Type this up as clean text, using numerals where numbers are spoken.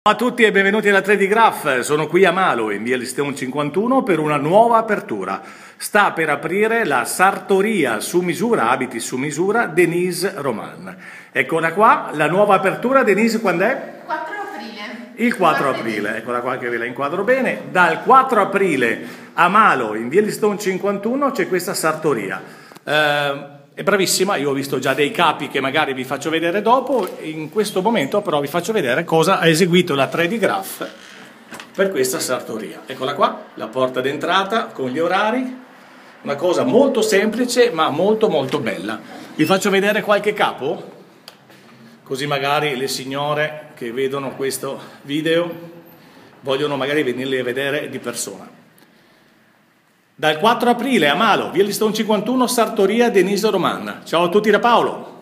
Ciao a tutti e benvenuti alla 3D Graph, sono qui a Malo in via Listone 51 per una nuova apertura. Sta per aprire la sartoria su misura, abiti su misura, Denise Roman. Eccola qua, la nuova apertura. Denise, quando è? 4 aprile. Il 4 aprile, eccola qua che ve la inquadro bene. Dal 4 aprile a Malo in via Listone 51 c'è questa sartoria. È bravissima, io ho visto già dei capi che magari vi faccio vedere dopo, in questo momento però vi faccio vedere cosa ha eseguito la 3D Graph per questa sartoria. Eccola qua, la porta d'entrata con gli orari, una cosa molto semplice ma molto bella. Vi faccio vedere qualche capo, così magari le signore che vedono questo video vogliono magari venirli a vedere di persona. Dal 4 aprile a Malo, via Listone 51, sartoria Denise Roman. Ciao a tutti da Paolo!